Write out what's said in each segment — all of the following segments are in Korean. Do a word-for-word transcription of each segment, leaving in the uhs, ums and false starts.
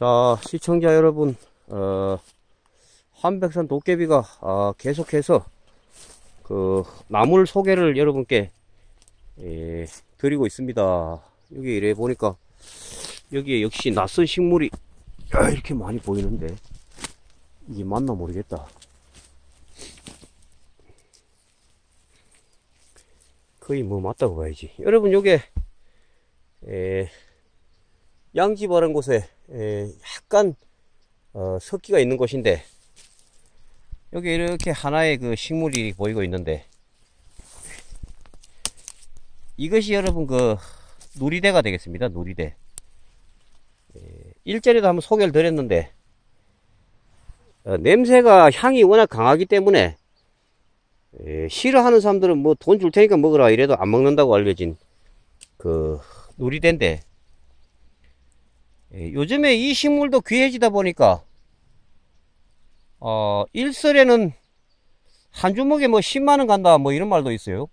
자, 시청자 여러분, 어, 한백산 도깨비가 어, 계속해서 그 나물 소개를 여러분께 예, 드리고 있습니다. 여기 이래 보니까 여기에 역시 낯선 식물이 이렇게 많이 보이는데 이게 맞나 모르겠다. 거의 뭐 맞다고 봐야지. 여러분, 요게 에, 양지바른 곳에 에, 약간 어, 습기가 있는 곳인데 여기 이렇게 하나의 그 식물이 보이고 있는데 이것이 여러분 그 누리대가 되겠습니다. 누리대. 에, 일전에도 한번 소개를 드렸는데 어, 냄새가 향이 워낙 강하기 때문에 에, 싫어하는 사람들은 뭐 돈 줄 테니까 먹으라 이래도 안 먹는다고 알려진 그 누리대인데, 에, 요즘에 이 식물도 귀해지다 보니까 어, 일설에는 한 주먹에 뭐 십만 원 간다 뭐 이런 말도 있어요.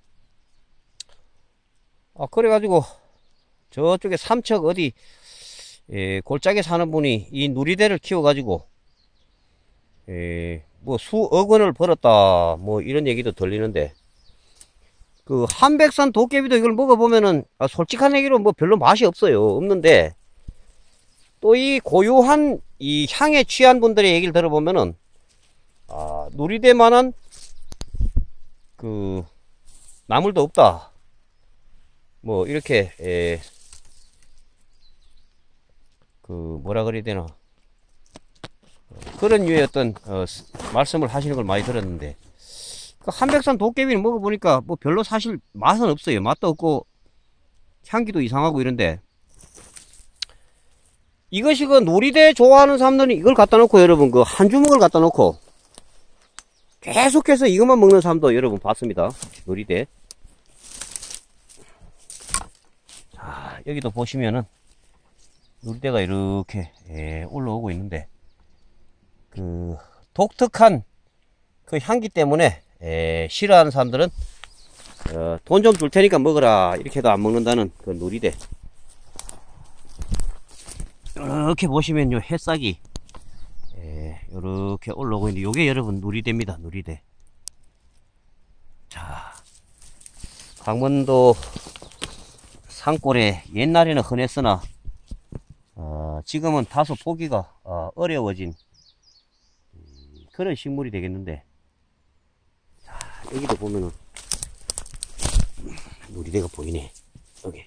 아, 그래가지고 저쪽에 삼척 어디 에, 골짜기에 사는 분이 이 누리대를 키워가지고 에, 뭐 수억 원을 벌었다 뭐 이런 얘기도 들리는데, 그 한백산 도깨비도 이걸 먹어보면은 아, 솔직한 얘기로 뭐 별로 맛이 없어요. 없는데 또 이 고유한 이 향에 취한 분들의 얘기를 들어보면은 아, 누리대만한 그 나물도 없다 뭐 이렇게 에, 그 뭐라 그래야 되나 그런 류의 어떤 어, 말씀을 하시는 걸 많이 들었는데, 그 한백산 도깨비를 먹어보니까 뭐 별로 사실 맛은 없어요. 맛도 없고 향기도 이상하고 이런데, 이것이 그 누리대 좋아하는 사람들은 이걸 갖다 놓고 여러분 그 한 주먹을 갖다 놓고 계속해서 이것만 먹는 사람도 여러분 봤습니다. 누리대. 자, 여기도 보시면은 누리대가 이렇게 예, 올라오고 있는데 그 독특한 그 향기 때문에 에, 싫어하는 사람들은 어, 돈 좀 줄 테니까 먹어라 이렇게 해도 안 먹는다는 그 누리대. 이렇게 보시면요 햇싹이 에, 이렇게 올라오고 있는데 요게 여러분 누리대입니다. 누리대. 자, 강원도 산골에 옛날에는 흔했으나 어, 지금은 다소 보기가 어, 어려워진 음, 그런 식물이 되겠는데, 자, 여기도 보면은 누리대가 보이네. 여기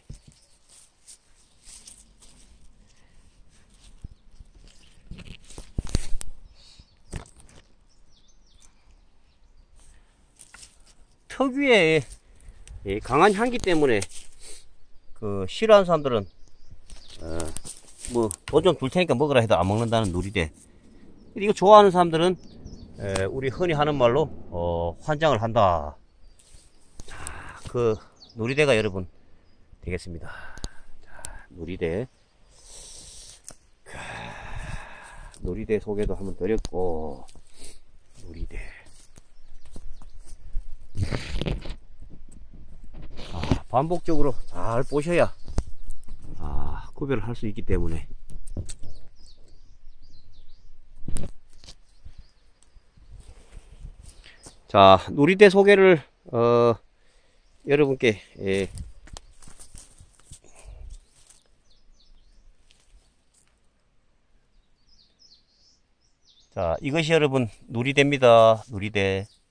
특유의 강한 향기 때문에 그 싫어하는 사람들은 어, 뭐 돈 좀 줄 테니까 먹으라 해도 안 먹는다는 누리대. 이거 좋아하는 사람들은 에, 우리 흔히 하는 말로 어, 환장을 한다. 자, 그 누리대가 여러분 되겠습니다. 자, 누리대. 누리대 소개도 한번 드렸고, 누리대. 아, 반복적으로 잘 보셔야 아, 구별을 할 수 있기 때문에. 자, 누리대 소개를 어, 여러분께 예, 자, 이것이 여러분 누리대입니다. 누리대.